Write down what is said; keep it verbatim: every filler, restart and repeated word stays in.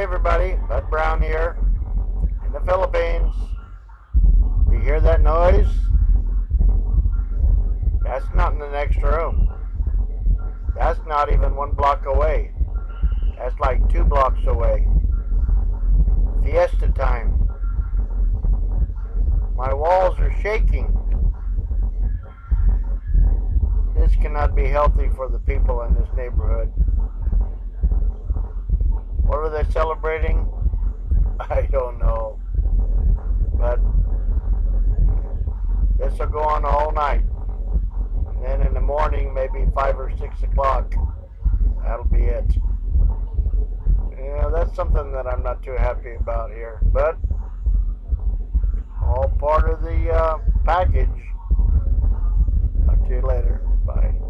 everybody, Bud Brown here in the Philippines. You hear that noise? That's not in the next room. That's not even one block away. That's like two blocks away. Fiesta time. My walls are shaking. This cannot be healthy for the people in this neighborhood. What are they celebrating? I don't know. But this will go on all night. And then in the morning, maybe five or six o'clock, that'll be it. You know, that's something that I'm not too happy about here. But all part of the uh, package. Talk to you later. Bye.